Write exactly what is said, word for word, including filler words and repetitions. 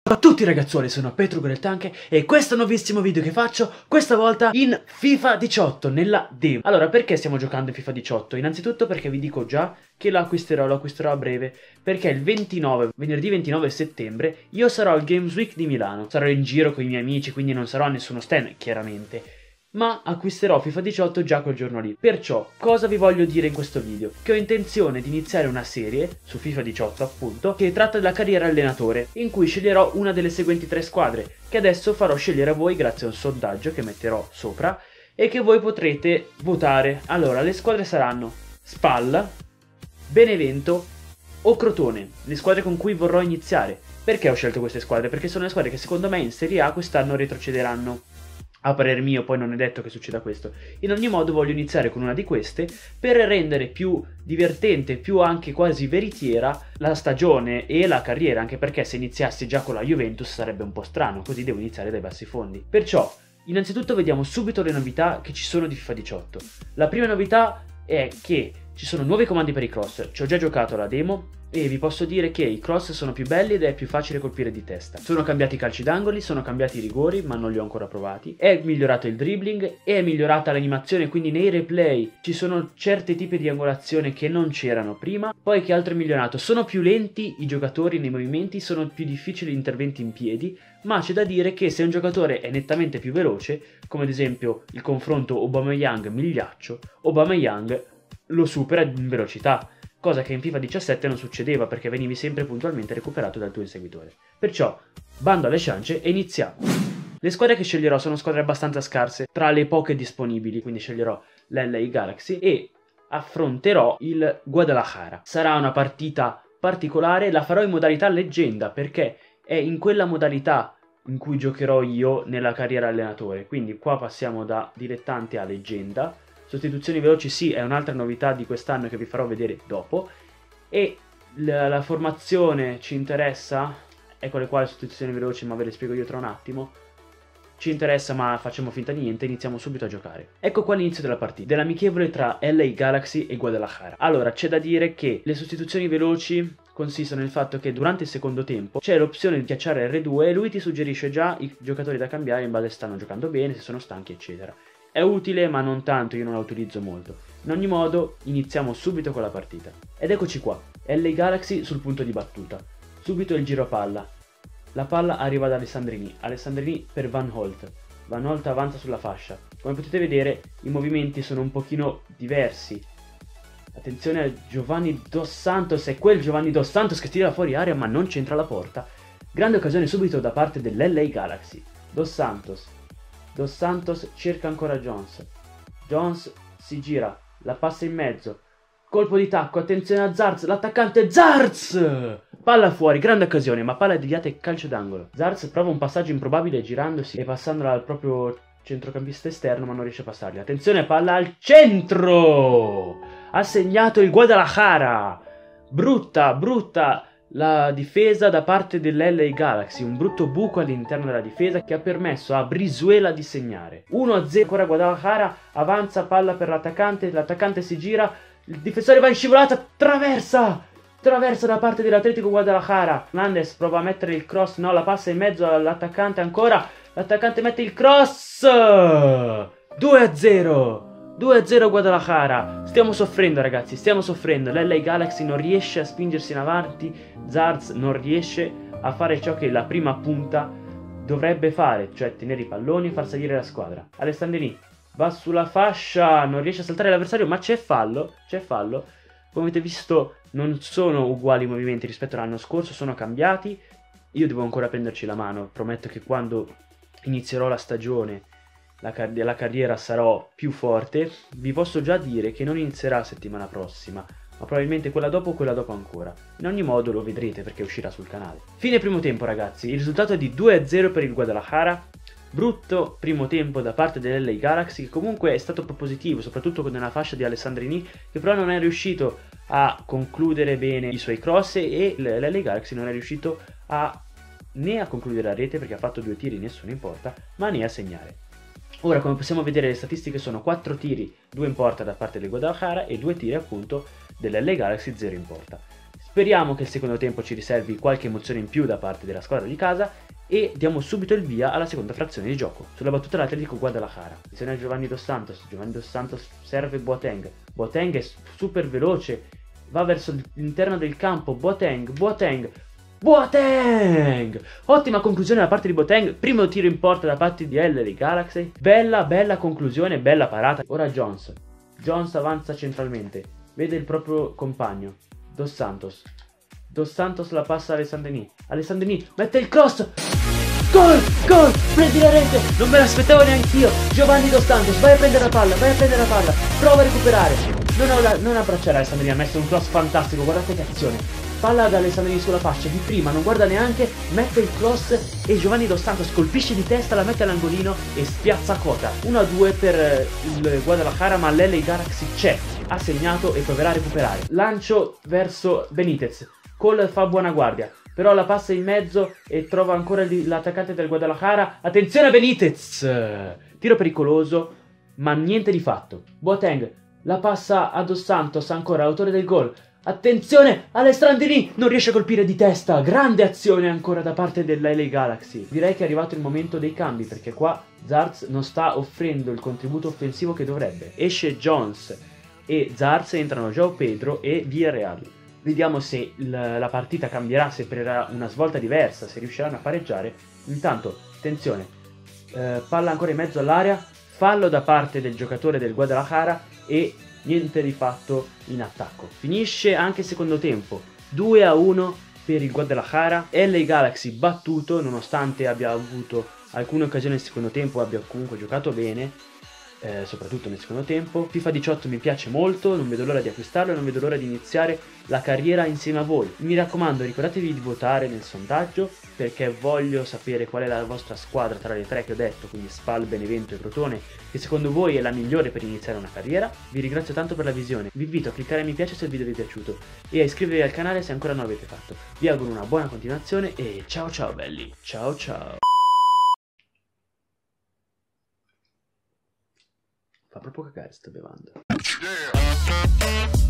Ciao a tutti ragazzuoli, sono Petro Tanke e questo è un nuovissimo video che faccio, questa volta in FIFA diciotto, nella demo. Allora, perché stiamo giocando in FIFA diciotto? Innanzitutto perché vi dico già che lo acquisterò, lo acquisterò a breve, perché il ventinove, venerdì ventinove settembre, io sarò al Games Week di Milano. Sarò in giro con i miei amici, quindi non sarò a nessuno stand, chiaramente. Ma acquisterò FIFA diciotto già quel giorno lì. Perciò, cosa vi voglio dire in questo video? Che ho intenzione di iniziare una serie, su FIFA diciotto appunto, che tratta della carriera allenatore, in cui sceglierò una delle seguenti tre squadre, che adesso farò scegliere a voi grazie a un sondaggio che metterò sopra, e che voi potrete votare. Allora, le squadre saranno Spal, Benevento o Crotone, le squadre con cui vorrò iniziare. Perché ho scelto queste squadre? Perché sono le squadre che secondo me in Serie A quest'anno retrocederanno. A parer mio, poi non è detto che succeda questo. In ogni modo voglio iniziare con una di queste per rendere più divertente, più anche quasi veritiera la stagione e la carriera, anche perché se iniziassi già con la Juventus sarebbe un po' strano, così devo iniziare dai bassi fondi. Perciò, innanzitutto vediamo subito le novità che ci sono di FIFA diciotto. La prima novità è che ci sono nuovi comandi per i cross, ci ho già giocato la demo e vi posso dire che i cross sono più belli ed è più facile colpire di testa. Sono cambiati i calci d'angoli, sono cambiati i rigori, ma non li ho ancora provati. È migliorato il dribbling, è migliorata l'animazione, quindi nei replay ci sono certi tipi di angolazione che non c'erano prima. Poi che altro è migliorato? Sono più lenti i giocatori nei movimenti, sono più difficili gli interventi in piedi, ma c'è da dire che se un giocatore è nettamente più veloce, come ad esempio il confronto Aubameyang-Migliaccio, Aubameyang lo supera in velocità, cosa che in FIFA diciassette non succedeva perché venivi sempre puntualmente recuperato dal tuo inseguitore. Perciò, bando alle ciance e iniziamo! Le squadre che sceglierò sono squadre abbastanza scarse, tra le poche disponibili, quindi sceglierò l'L A Galaxy e affronterò il Guadalajara. Sarà una partita particolare, la farò in modalità leggenda perché è in quella modalità in cui giocherò io nella carriera allenatore, quindi qua passiamo da dilettante a leggenda. Sostituzioni veloci sì, è un'altra novità di quest'anno che vi farò vedere dopo. E la, la formazione ci interessa, ecco le quali sostituzioni veloci, ma ve le spiego io tra un attimo. Ci interessa, ma facciamo finta di niente, iniziamo subito a giocare. Ecco qua l'inizio della partita, dell'amichevole tra L A Galaxy e Guadalajara. Allora, c'è da dire che le sostituzioni veloci consistono nel fatto che durante il secondo tempo c'è l'opzione di schiacciare R due e lui ti suggerisce già i giocatori da cambiare in base se stanno giocando bene, se sono stanchi, eccetera. È utile ma non tanto, io non la utilizzo molto. In ogni modo, iniziamo subito con la partita. Ed eccoci qua, L A Galaxy sul punto di battuta. Subito il giro palla. La palla arriva da Alessandrini. Alessandrini per Van Holt. Van Holt avanza sulla fascia. Come potete vedere, i movimenti sono un pochino diversi. Attenzione a Giovanni Dos Santos, è quel Giovanni Dos Santos che tira fuori aria ma non c'entra la porta. Grande occasione subito da parte dell'L A Galaxy. Dos Santos. Dos Santos cerca ancora Jones. Jones si gira, la passa in mezzo. Colpo di tacco, attenzione a Zarz, l'attaccante Zarz! Palla fuori, grande occasione, ma palla deviata e calcio d'angolo. Zarz prova un passaggio improbabile girandosi e passandola al proprio centrocampista esterno, ma non riesce a passargli. Attenzione, palla al centro! Ha segnato il Guadalajara! Brutta, brutta la difesa da parte dell'L A Galaxy, un brutto buco all'interno della difesa che ha permesso a Brizuela di segnare. uno a zero ancora Guadalajara, avanza palla per l'attaccante, l'attaccante si gira, il difensore va in scivolata, traversa! Traversa da parte dell'Atletico Guadalajara. Hernandez prova a mettere il cross, no, la passa in mezzo all'attaccante ancora, l'attaccante mette il cross! due a zero! due a zero Guadalajara. Stiamo soffrendo ragazzi, stiamo soffrendo. L'L A Galaxy non riesce a spingersi in avanti, Zarz non riesce a fare ciò che la prima punta dovrebbe fare, cioè tenere i palloni e far salire la squadra. Alessandrini va sulla fascia, non riesce a saltare l'avversario, ma c'è fallo, c'è fallo. Come avete visto non sono uguali i movimenti rispetto all'anno scorso, sono cambiati. Io devo ancora prenderci la mano, prometto che quando inizierò la stagione La, car la carriera sarò più forte. Vi posso già dire che non inizierà settimana prossima, ma probabilmente quella dopo o quella dopo ancora. In ogni modo lo vedrete perché uscirà sul canale. Fine primo tempo ragazzi, il risultato è di due a zero per il Guadalajara. Brutto primo tempo da parte dell'L A Galaxy, che comunque è stato propositivo, soprattutto con una fascia di Alessandrini, che però non è riuscito a concludere bene i suoi cross e l'L A Galaxy non è riuscito a né a concludere la rete perché ha fatto due tiri, nessuno in porta, ma né a segnare. Ora, come possiamo vedere, le statistiche sono quattro tiri, due in porta da parte del Guadalajara e due tiri appunto dell'L A Galaxy, zero in porta. Speriamo che il secondo tempo ci riservi qualche emozione in più da parte della squadra di casa e diamo subito il via alla seconda frazione di gioco. Sulla battuta l'Atletico Guadalajara. Attenzione a Giovanni Dos Santos. Giovanni Dos Santos serve Boateng. Boateng è super veloce, va verso l'interno del campo. Boateng, Boateng, Boateng! Ottima conclusione da parte di Boateng. Primo tiro in porta da parte di L A Galaxy. Bella, bella conclusione, bella parata. Ora Jones. Jones avanza centralmente. Vede il proprio compagno. Dos Santos. Dos Santos la passa a Alessandrini. Alessandrini mette il cross. Gol! Gol! Prendi la rete! Non me l'aspettavo neanch'io. Giovanni Dos Santos, vai a prendere la palla, vai a prendere la palla. Prova a recuperare. Non, ho la, non abbracciare Alessandrini, ha messo un cross fantastico. Guardate che azione. Palla ad Alessandrini sulla fascia, di prima, non guarda neanche, mette il cross e Giovanni Dos Santos colpisce di testa, la mette all'angolino e spiazza quota. uno a due per il Guadalajara, ma l'L A Galaxy c'è, ha segnato e proverà a recuperare. Lancio verso Benitez, Cole fa buona guardia, però la passa in mezzo e trova ancora l'attaccante del Guadalajara. Attenzione a Benitez! Tiro pericoloso, ma niente di fatto. Boateng la passa a Dos Santos, ancora autore del gol. Attenzione, Alessandrini non riesce a colpire di testa. Grande azione ancora da parte dell'L A Galaxy. Direi che è arrivato il momento dei cambi, perché qua Zarz non sta offrendo il contributo offensivo che dovrebbe. Esce Jones e Zarz, entrano João Pedro e Villarreal. Vediamo se la partita cambierà, se prenderà una svolta diversa, se riusciranno a pareggiare. Intanto, attenzione, eh, palla ancora in mezzo all'area, fallo da parte del giocatore del Guadalajara e niente di fatto in attacco. Finisce anche il secondo tempo, due a uno per il Guadalajara. L A Galaxy battuto, nonostante abbia avuto alcune occasioni nel secondo tempo, abbia comunque giocato bene, eh, soprattutto nel secondo tempo. FIFA diciotto mi piace molto, non vedo l'ora di acquistarlo e non vedo l'ora di iniziare la carriera insieme a voi. Mi raccomando, ricordatevi di votare nel sondaggio, perché voglio sapere qual è la vostra squadra tra le tre che ho detto, quindi Spal, Benevento e Crotone, che secondo voi è la migliore per iniziare una carriera. Vi ringrazio tanto per la visione, vi invito a cliccare mi piace se il video vi è piaciuto e a iscrivervi al canale se ancora non l'avete fatto. Vi auguro una buona continuazione e ciao ciao belli, ciao ciao. Fa proprio cagare sto bevando.